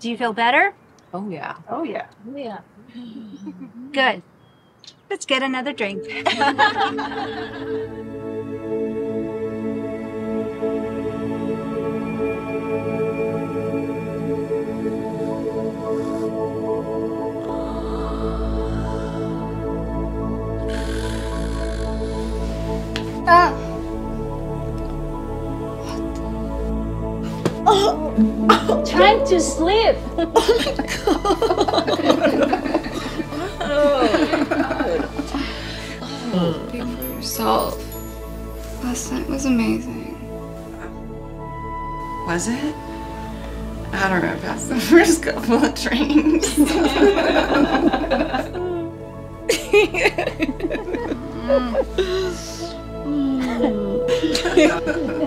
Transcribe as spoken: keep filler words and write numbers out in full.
Do you feel better? Oh, yeah. Oh, yeah. Oh, yeah. Good. Let's get another drink. Ah. Oh. Trying to sleep. Oh, speak for yourself. Last night was amazing. Was it? I don't know, past the first couple of drinks. mm. Mm.